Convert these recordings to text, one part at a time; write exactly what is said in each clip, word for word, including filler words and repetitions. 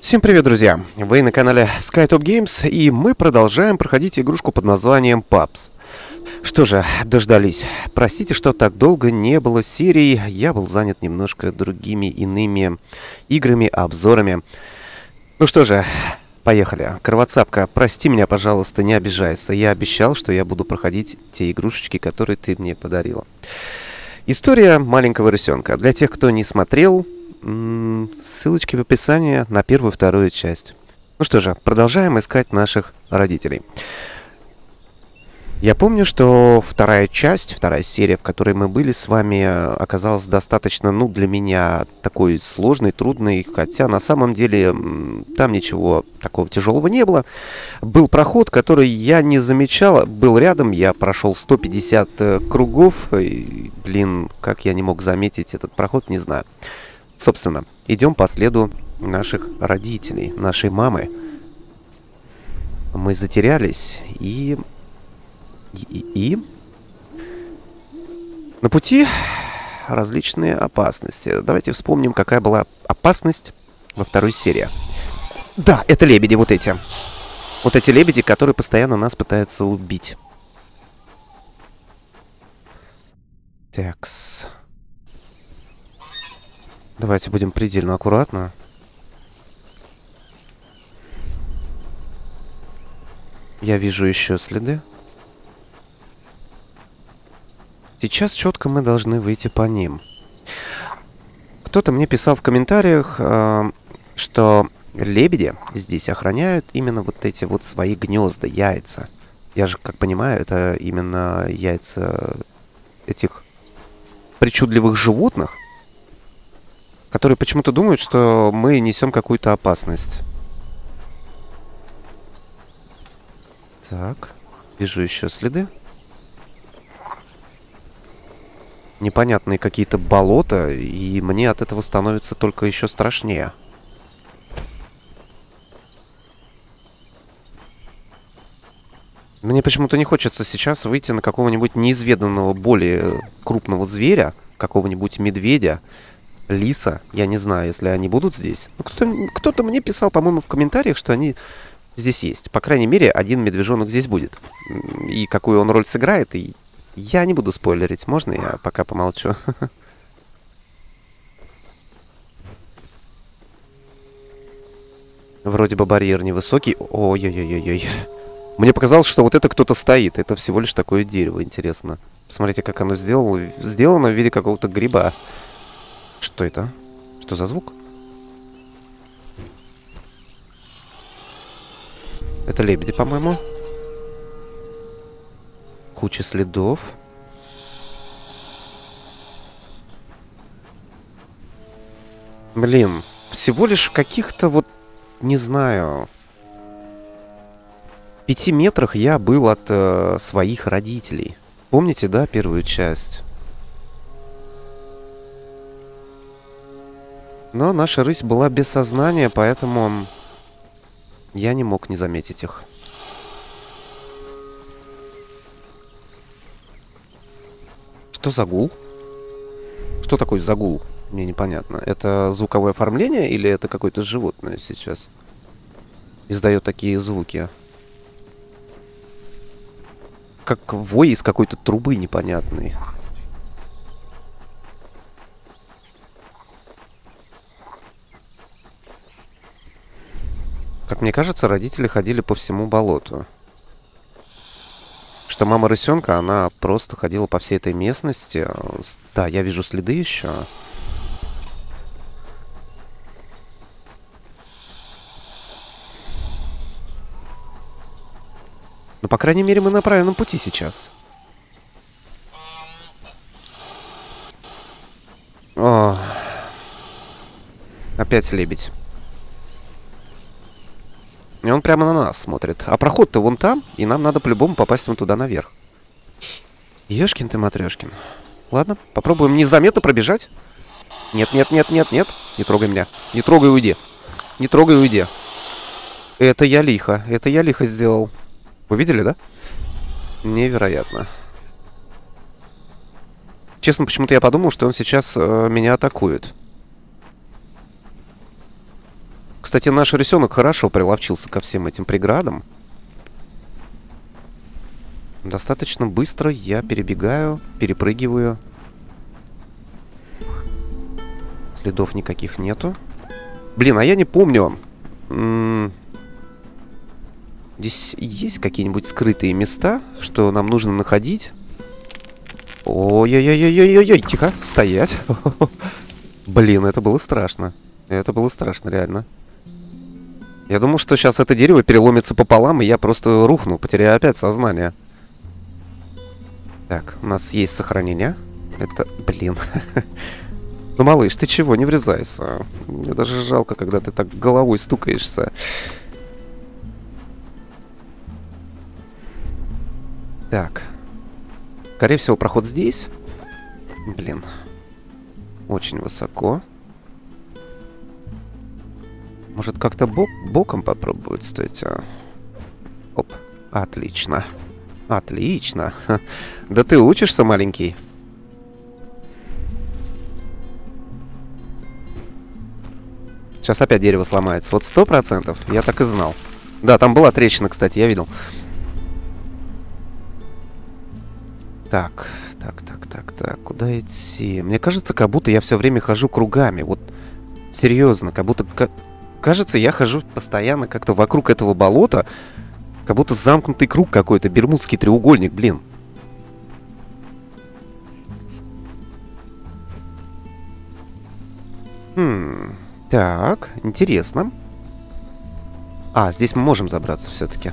Всем привет, друзья! Вы на канале SkyTop Games, и мы продолжаем проходить игрушку под названием пабс. Что же, дождались. Простите, что так долго не было серий, я был занят немножко другими иными играми, обзорами. Ну что же, поехали. Кровоцапка, прости меня, пожалуйста, не обижайся. Я обещал, что я буду проходить те игрушечки, которые ты мне подарила. История маленького рысенка. Для тех, кто не смотрел, ссылочки в описании на первую и вторую часть. Ну что же, продолжаем искать наших родителей. Я помню, что вторая часть, вторая серия, в которой мы были с вами, оказалась достаточно, ну, для меня такой сложной, трудной, хотя на самом деле там ничего такого тяжелого не было. Был проход, который я не замечал, был рядом, я прошел сто пятьдесят кругов, и, блин, как я не мог заметить этот проход, не знаю. Собственно, идем по следу наших родителей, нашей мамы. Мы затерялись, и... И... и... На пути различные опасности. Давайте вспомним, какая была опасность во второй серии. Да, это лебеди, вот эти. Вот эти лебеди, которые постоянно нас пытаются убить. Такс... Давайте будем предельно аккуратно. Я вижу еще следы. Сейчас четко мы должны выйти по ним. Кто-то мне писал в комментариях, э, что лебеди здесь охраняют именно вот эти вот свои гнезда, яйца. Я же, как понимаю, это именно яйца этих причудливых животных, которые почему-то думают, что мы несем какую-то опасность. Так, вижу еще следы. Непонятные какие-то болота, и мне от этого становится только еще страшнее. Мне почему-то не хочется сейчас выйти на какого-нибудь неизведанного, более крупного зверя, какого-нибудь медведя, лиса, я не знаю, если они будут здесь. Ну, кто-то, кто-то мне писал, по-моему, в комментариях, что они здесь есть. По крайней мере, один медвежонок здесь будет. И какую он роль сыграет, и я не буду спойлерить. Можно я пока помолчу? Вроде бы барьер невысокий. Ой-ой-ой-ой-ой. Мне показалось, что вот это кто-то стоит. Это всего лишь такое дерево, интересно. Посмотрите, как оно сделано. Сделано в виде какого-то гриба. Что это? Что за звук? Это лебеди, по-моему. Куча следов. Блин, всего лишь в каких-то вот, не знаю, пяти метрах я был от э, своих родителей. Помните, да, первую часть? Но наша рысь была без сознания, поэтому я не мог не заметить их. Что за гул? Что такое за гул? Мне непонятно. Это звуковое оформление или это какое-то животное сейчас издает такие звуки? Как вой из какой-то трубы непонятной. Как мне кажется, родители ходили по всему болоту. Что мама рысенка, она просто ходила по всей этой местности. Да, я вижу следы еще. Но, по крайней мере, мы на правильном пути сейчас. О, опять лебедь. И он прямо на нас смотрит. А проход-то вон там, и нам надо по-любому попасть вон туда наверх. Ёшкин ты, матрёшкин. Ладно, попробуем незаметно пробежать. Нет, нет, нет, нет, нет. Не трогай меня. Не трогай, уйди. Не трогай, уйди. Это я лихо. Это я лихо сделал. Вы видели, да? Невероятно. Честно, почему-то я подумал, что он сейчас э, меня атакует. Кстати, наш рысенок хорошо приловчился ко всем этим преградам. Достаточно быстро я перебегаю, перепрыгиваю. Следов никаких нету. Блин, а я не помню. М-м- Здесь есть какие-нибудь скрытые места, что нам нужно находить? Ой-ой-ой-ой-ой-ой, тихо, стоять. Блин, это было страшно. Это было страшно, реально. Я думал, что сейчас это дерево переломится пополам, и я просто рухну, потеряю опять сознание. Так, у нас есть сохранение. Это, блин. Ну, малыш, ты чего, не врезайся. Мне даже жалко, когда ты так головой стукаешься. Так. Скорее всего, проход здесь. Блин. Очень высоко. Может, как-то бок боком попробовать, стойте. Оп. Отлично. Отлично. Ха. Да ты учишься, маленький? Сейчас опять дерево сломается. Вот сто процентов. Я так и знал. Да, там была трещина, кстати, я видел. Так, так, так, так, так. Куда идти? Мне кажется, как будто я все время хожу кругами. Вот серьезно, как будто... Кажется, я хожу постоянно как-то вокруг этого болота. Как будто замкнутый круг какой-то. Бермудский треугольник, блин. Хм... Так, интересно. А, здесь мы можем забраться все-таки.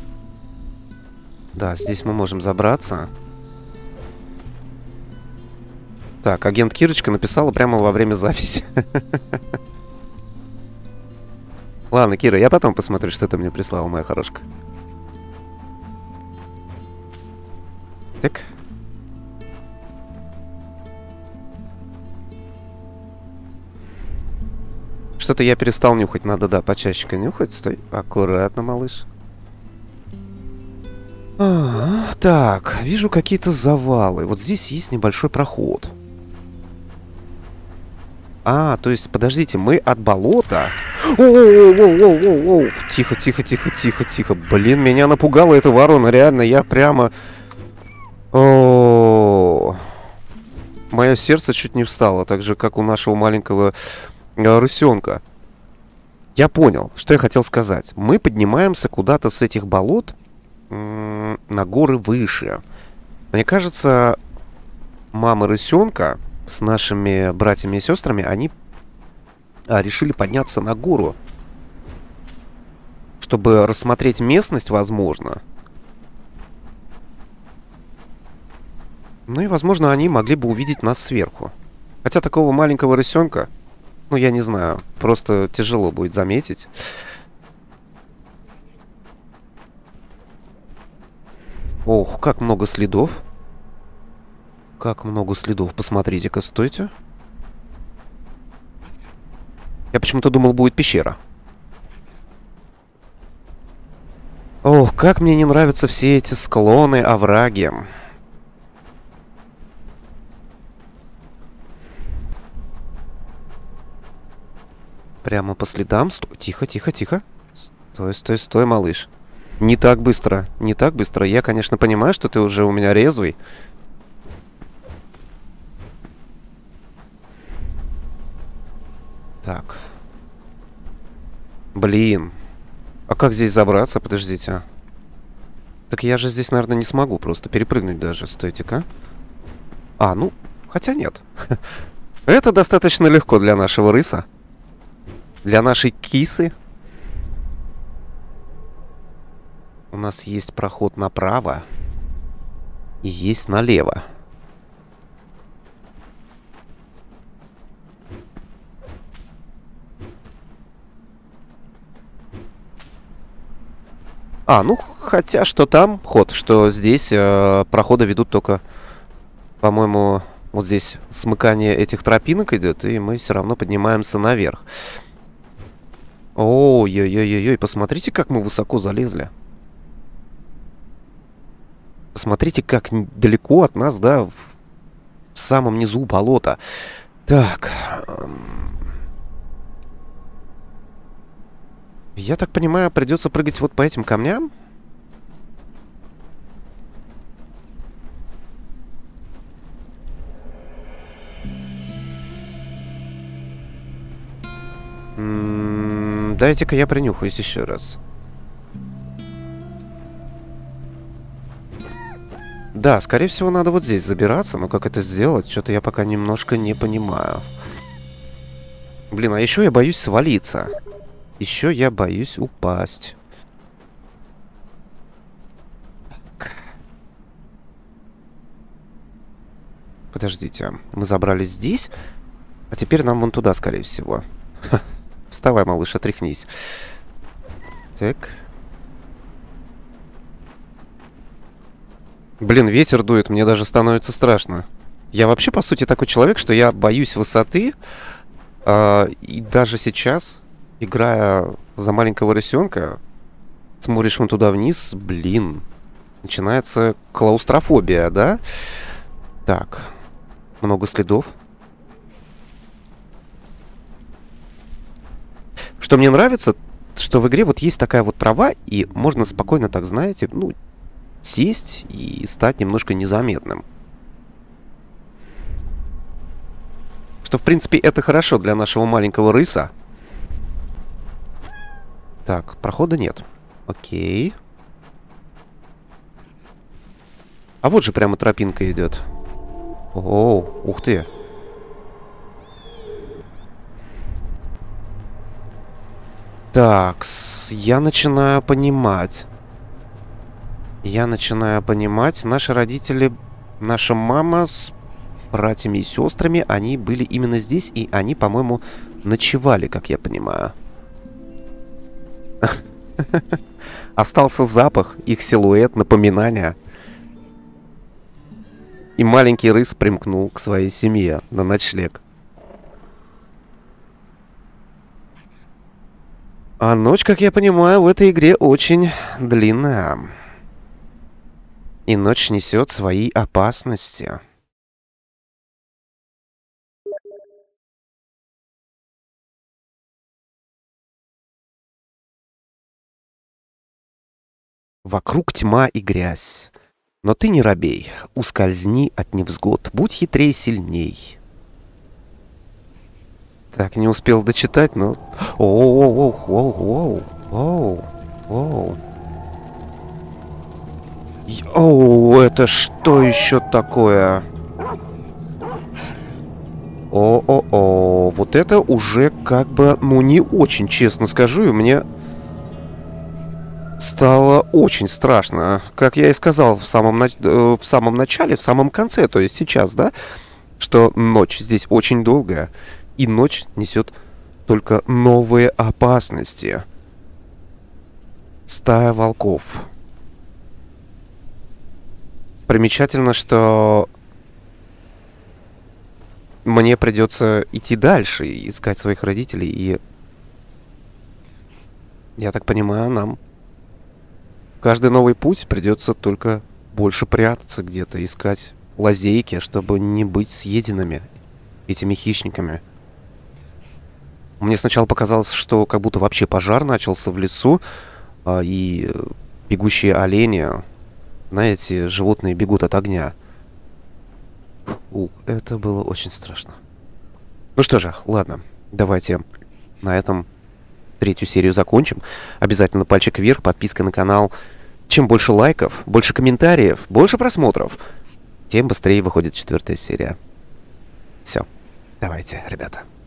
Да, здесь мы можем забраться. Так, агент Кирочка написала прямо во время записи. Ладно, Кира, я потом посмотрю, что ты мне прислала, моя хорошка. Так. Что-то я перестал нюхать. Надо, да, почаще нюхать. Стой. Аккуратно, малыш. А, так, вижу какие-то завалы. Вот здесь есть небольшой проход. А, то есть, подождите, мы от болота... Оу-оу-оу-оу-оу-оу. Тихо, тихо, тихо, тихо, тихо. Блин, меня напугала эта ворона. Реально, я прямо... О, мое сердце чуть не встало. Так же, как у нашего маленького рысенка. Я понял, что я хотел сказать. Мы поднимаемся куда-то с этих болот на горы выше. Мне кажется, мама рысенка с нашими братьями и сестрами, они а, решили подняться на гору, чтобы рассмотреть местность, возможно. Ну и, возможно, они могли бы увидеть нас сверху. Хотя такого маленького рысенка, ну, я не знаю, просто тяжело будет заметить. Ох, как много следов. Как много следов. Посмотрите-ка, стойте. Я почему-то думал, будет пещера. Ох, как мне не нравятся все эти склоны, овраги. Прямо по следам. Стой, тихо, тихо, тихо. Стой, стой, стой, малыш. Не так быстро, не так быстро. Я, конечно, понимаю, что ты уже у меня резвый. Так. Блин. А как здесь забраться? Подождите. Так я же здесь, наверное, не смогу просто перепрыгнуть даже. Стойте-ка. А, ну, хотя нет. Это достаточно легко для нашего рыса. Для нашей кисы. У нас есть проход направо. И есть налево. А, ну, хотя что там ход, что здесь э, проходы ведут только, по-моему, вот здесь смыкание этих тропинок идет, и мы все равно поднимаемся наверх. Ой-ой-ой-ой, посмотрите, как мы высоко залезли. Посмотрите, как далеко от нас, да, в самом низу болота. Так. Я так понимаю, придется прыгать вот по этим камням? М-м, дайте-ка я принюхаюсь еще раз. Да, скорее всего, надо вот здесь забираться, но как это сделать, что-то я пока немножко не понимаю. Блин, а еще я боюсь свалиться. Еще я боюсь упасть. Так. Подождите, мы забрались здесь, а теперь нам вон туда, скорее всего. Ха. Вставай, малыш, отряхнись. Так. Блин, ветер дует, мне даже становится страшно. Я вообще, по сути, такой человек, что я боюсь высоты. Э, и даже сейчас, играя за маленького рысенка, смотришь вон туда вниз, блин, начинается клаустрофобия, да? Так, много следов. Что мне нравится, что в игре вот есть такая вот трава, и можно спокойно, так знаете, ну, сесть и стать немножко незаметным. Что, в принципе, это хорошо для нашего маленького рыса. Так, прохода нет. Окей. А вот же прямо тропинка идет. О, ух ты. Так, я начинаю понимать. Я начинаю понимать. Наши родители, наша мама с братьями и сестрами, они были именно здесь, и они, по-моему, ночевали, как я понимаю. Остался запах, их силуэт, напоминание. И маленький рыс примкнул к своей семье на ночлег. А ночь, как я понимаю, в этой игре очень длинная. И ночь несет свои опасности. Вокруг тьма и грязь. Но ты не робей, ускользни от невзгод, будь хитрей сильней. Так, не успел дочитать, но... Оу-оу-оу-оу-оу-оу-оу. Оу, это что еще такое? О-о-о, вот это уже как бы, ну, не очень, честно скажу, и мне стало очень страшно. Как я и сказал в самом, нач... в самом начале, в самом конце, то есть сейчас, да, что ночь здесь очень долгая, и ночь несет только новые опасности. Стая волков. Примечательно, что мне придется идти дальше и искать своих родителей, и я так понимаю, нам каждый новый путь придется только больше прятаться где-то, искать лазейки, чтобы не быть съеденными этими хищниками. Мне сначала показалось, что как будто вообще пожар начался в лесу, а, и бегущие олени, знаете, животные бегут от огня. У, это было очень страшно. Ну что же, ладно, давайте на этом третью серию закончим. Обязательно пальчик вверх, подписка на канал. Чем больше лайков, больше комментариев, больше просмотров, тем быстрее выходит четвертая серия. Все, давайте, ребята.